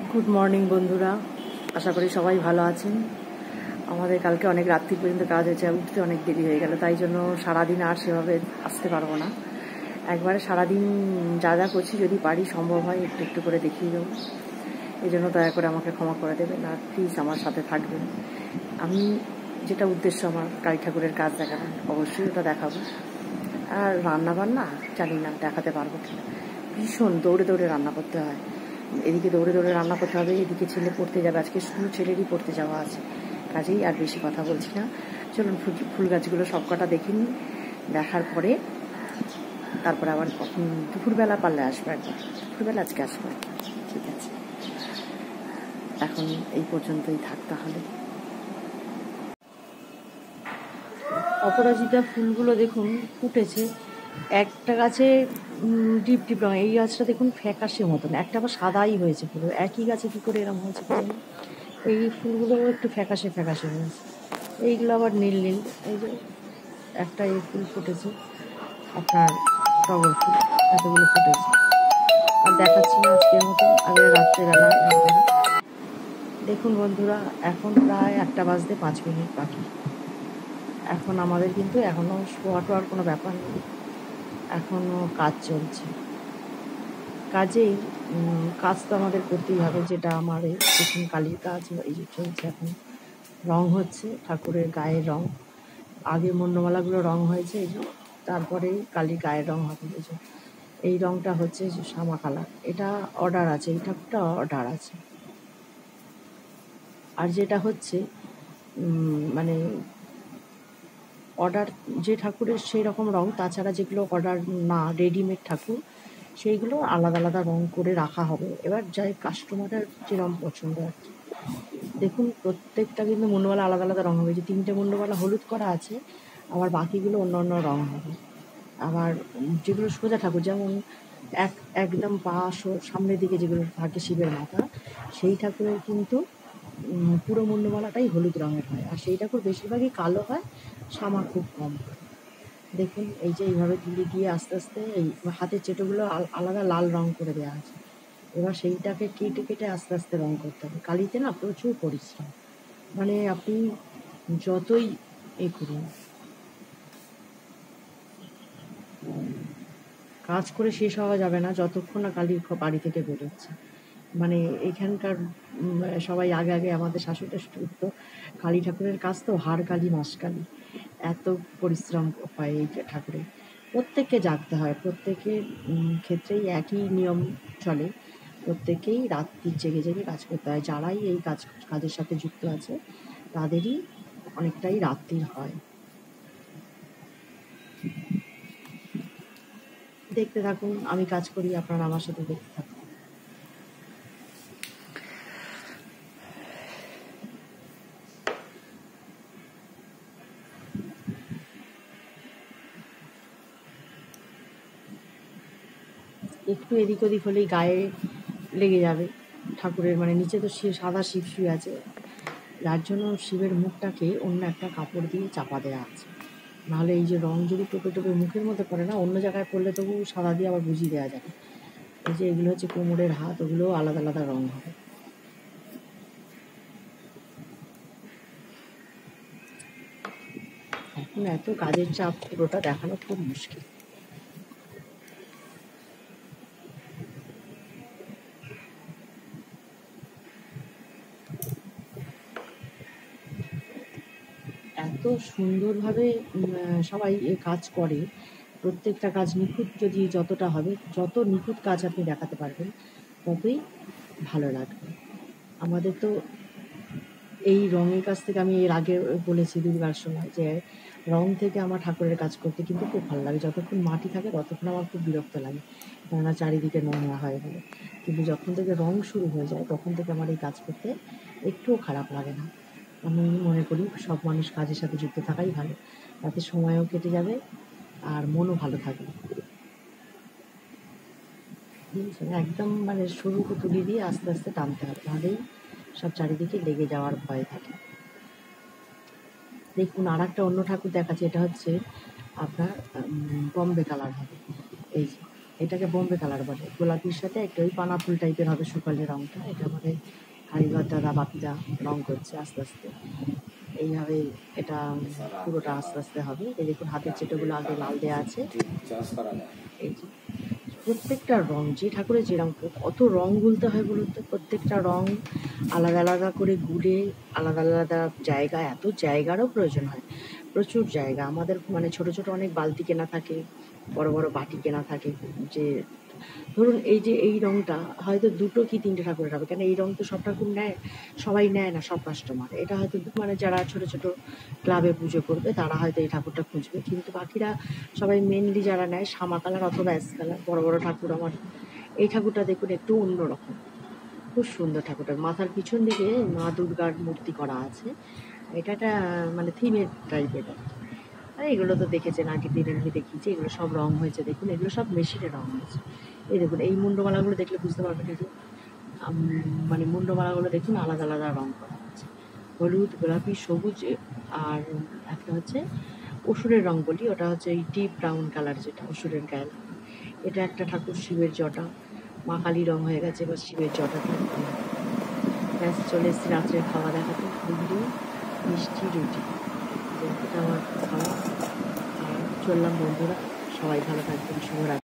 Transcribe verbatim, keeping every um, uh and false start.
Good morning বন্ধুরা, আশা করি সবাই ভালো আছেন। আমাদের কালকে অনেক রাত্রি পর্যন্ত কাজ হয়েছে, উঠতে অনেক দেরি হয়ে গেল, তাই জন্য সারাদিন আর সেভাবে আসতে পারবো না। একবারে সারাদিন যা যা করছি যদি পারি সম্ভব হয় একটু একটু করে দেখিয়ে দেবো। এই জন্য দয়া করে আমাকে ক্ষমা করে দেবেন আর প্লিজ আমার সাথে থাকবেন। আমি যেটা উদ্দেশ্য আমার কালী ঠাকুরের কাজ দেখাবেন, অবশ্যই ওটা দেখাবো। আর রান্না বান্না জানি না দেখাতে পারবো কিনা, ভীষণ দৌড়ে দৌড়ে রান্না করতে হয়। এদিকে দৌড়ে দৌড়ে রান্না করতে হবে, এদিকে ছেলে পড়তে যাবে, আজকে শুধু ছেলেরই পড়তে যাওয়া আছে, কাজেই আর বেশি কথা বলছি না। চলুন ফুল ফুল গাছগুলো সব কটা দেখে নিই, দেখার পরে তারপরে আবার দুপুরবেলা পারলে আসবো, একবার দুপুরবেলা আজকে আসবো। ঠিক আছে, এখন এই পর্যন্তই থাক তাহলে। অপরাজিতা ফুলগুলো দেখুন ফুটেছে, একটা গাছে ডিপ ডিপ রঙ, এই গাছটা দেখুন ফ্যাকাশে মতন, একটা আবার সাদাই হয়েছে পুরো। একই গাছে কী করে এরকম হয়েছে জানি। এই ফুলগুলো একটু ফ্যাকাশে ফ্যাকাশে হয়েছে, এইগুলো আবার নীল নীল। এই যে একটা এই ফুল ফুটেছে আপনার টগর ফুল, এতগুলো ফুটেছে। আর দেখাচ্ছি না আজকের মতো, আগে রাত্রেবেলা একবার দেখুন বন্ধুরা। এখন প্রায় একটা বাজতে পাঁচ মিনিট বাকি। এখন আমাদের কিন্তু এখনও শোয়া টোয়ার কোনো ব্যাপার নেই, এখনও কাজ চলছে। কাজেই কাজ তো আমাদের করতেই হবে, যেটা আমার দেখুন কালীর কাজ এই যে চলছে। এখন রং হচ্ছে ঠাকুরের গায়ের রং, আগে মুন্ডমালাগুলো রং হয়েছে এই যে, তারপরে কালীর গায়ের রং হবে। এই যে এই রংটা হচ্ছে যে শামা কালার, এটা অর্ডার আছে, এই ঠাকুরটা অর্ডার আছে। আর যেটা হচ্ছে মানে অর্ডার যে ঠাকুরের সেই রকম রং, তাছাড়া যেগুলো অর্ডার না রেডিমেড ঠাকুর সেইগুলো আলাদা আলাদা রং করে রাখা হবে। এবার যাই কাস্টমারের যেরকম পছন্দ আর কি। দেখুন প্রত্যেকটা কিন্তু মুন্ডমালা আলাদা আলাদা রং হবে, যে তিনটে মুন্ডমালা হলুদ করা আছে, আবার বাকিগুলো অন্য অন্য রং হবে। আবার যেগুলো সোজা ঠাকুর, যেমন এক একদম পা সামনের দিকে যেগুলো থাকে শিবের মাথা, সেই ঠাকুরের কিন্তু পুরো মুন্ডমালাটাই হলুদ রঙের হয়, আর সেই ঠাকুর বেশিরভাগই কালো হয়, শামা খুব কম হয়। দেখুন এই যে এইভাবে তুলি দিয়ে আস্তে আস্তে এই হাতের চেটোগুলো আলাদা লাল রং করে দেওয়া আছে। এবার সেইটাকে কেটে কেটে আস্তে আস্তে রং করতে হবে। কালিতে না প্রচুর পরিশ্রম, মানে আপনি যতই এ করুন, কাজ করে শেষ হওয়া যাবে না যতক্ষণ না কালী বাড়ি থেকে বেরোচ্ছে। মানে এখানকার সবাই আগে আগে আমাদের শাশুড়ি টাশুড়ি উঠতো, কালী ঠাকুরের কাজ তো হাড় কালী মাস কালী, এত পরিশ্রম হয় এই ঠাকুরের। প্রত্যেককে জাগতে হয়, প্রত্যেকের ক্ষেত্রেই একই নিয়ম চলে, প্রত্যেকেই রাত্রি জেগে জেগে কাজ করতে হয়। যারাই এই কাজ কাজের সাথে যুক্ত আছে তাদেরই অনেকটাই রাত্রির হয়। দেখতে থাকুন, আমি কাজ করি, আপনারা আমার সাথে দেখতে থাকুন। একটু এদিক ওদিক হলেই গায়ে লেগে যাবে ঠাকুরের, মানে নিচে তো সে সাদা শিব শুয়ে আছে, যার জন্য শিবের মুখটাকে অন্য একটা কাপড় দিয়ে চাপা দেওয়া আছে। নাহলে এই যে রং যদি টোপে টোপে মুখের মধ্যে পড়ে না, অন্য জায়গায় পড়লে তবু সাদা দিয়ে আবার বুঝিয়ে দেওয়া যাবে। এই যে এগুলো হচ্ছে কোমরের হাত, ওগুলোও আলাদা আলাদা রং হবে। এখন এত কাজের চাপ, পুরোটা দেখানো খুব মুশকিল। এত সুন্দরভাবে সবাই এ কাজ করে, প্রত্যেকটা কাজ নিখুঁত, যদি যতটা হবে, যত নিখুঁত কাজ আপনি দেখাতে পারবেন ততই ভালো লাগবে। আমাদের তো এই রঙের কাজ থেকে, আমি এর আগে বলেছি দুর্গার সময়, যে রং থেকে আমার ঠাকুরের কাজ করতে কিন্তু খুব ভালো লাগে। যতক্ষণ মাটি থাকে ততক্ষণ আমার খুব বিরক্ত লাগে, কেননা চারিদিকে নোংরা হয় বলে। কিন্তু যখন থেকে রং শুরু হয়ে যায় তখন থেকে আমার এই কাজ করতে একটুও খারাপ লাগে না। আমি মনে করি সব মানুষ কাজের সাথে যুক্ত থাকাই ভালো, তাতে সময়ও কেটে যাবে আর মনও ভালো থাকবে। একদম মানে সরু তুলি দিয়ে আস্তে আস্তে টানতে হবে, তাহলেই সব চারিদিকে লেগে যাওয়ার ভয় থাকে। দেখুন আর একটা অন্য ঠাকুর দেখাচ্ছে, এটা হচ্ছে আপনার বম্বে কালার হবে। এই যে এটাকে বোম্বে কালার বলে। গোলাপির সাথে একটু ওই পানা ফুল টাইপের হবে সুপালি রঙটা। এটা আমাদের কারিগর দাদা বাপিদা রং করছে আস্তে আস্তে। এইভাবে এটা পুরোটা আস্তে আস্তে হবে। এই দেখুন হাতের চেটোগুলো আগে লাল দেওয়া আছে। এই যে প্রত্যেকটা রং যে ঠাকুরের যেরকম, কত রং গুলতে হয় বলুন তো। প্রত্যেকটা রং আলাদা আলাদা করে গুলে আলাদা আলাদা জায়গা, এত জায়গারও প্রয়োজন হয়, প্রচুর জায়গা। আমাদের মানে ছোট ছোট অনেক বালতি কেনা থাকে, বড় বড় বাটি কেনা থাকে। যে ধরুন এই যে এই রংটা হয়তো দুটো কি তিনটে ঠাকুরের হবে, কেন এই রং তো সব ঠাকুর নেয়, সবাই নেয় না, সব কাস্টমার। এটা হয়তো মানে যারা ছোট ছোট ক্লাবে পুজো করবে তারা হয়তো এই ঠাকুরটা খুঁজবে, কিন্তু বাকিরা সবাই মেনলি যারা নেয় শামা কালার অথবা অ্যাশ কালার। বড় বড় ঠাকুর আমার এই ঠাকুরটা দেখুন একটু অন্যরকম, খুব সুন্দর ঠাকুরটা। মাথার পিছন দিকে মা দুর্গার মূর্তি করা আছে। এটা একটা মানে থিমের টাইপের। আর এগুলো তো দেখেছেন আগের দিন এমনি দেখিয়েছি। এগুলো সব রং হয়েছে দেখুন, এগুলো সব মেশিনে রং হয়েছে। এই দেখুন এই মুন্ডমালাগুলো দেখলে বুঝতে পারবেন, এই যে মানে মুন্ডমালাগুলো দেখুন আলাদা আলাদা রং করা আছে, হলুদ, গোলাপি, সবুজ, আর একটা হচ্ছে অসুরের রং বলি, ওটা হচ্ছে এই ডিপ ব্রাউন কালার, যেটা অসুরের গায়ে। এটা একটা ঠাকুর শিবের জটা, মা কালী রং হয়ে গেছে, এবার শিবের জটাটা। ব্যাস চলে এসেছি রাত্রে খাওয়া দেখাতে। ঘুগনি, মিষ্টি, রুটি, এটা আমার খাওয়া। আর চললাম বন্ধুরা, সবাই ভালো থাকবেন, শুভরাত্রি।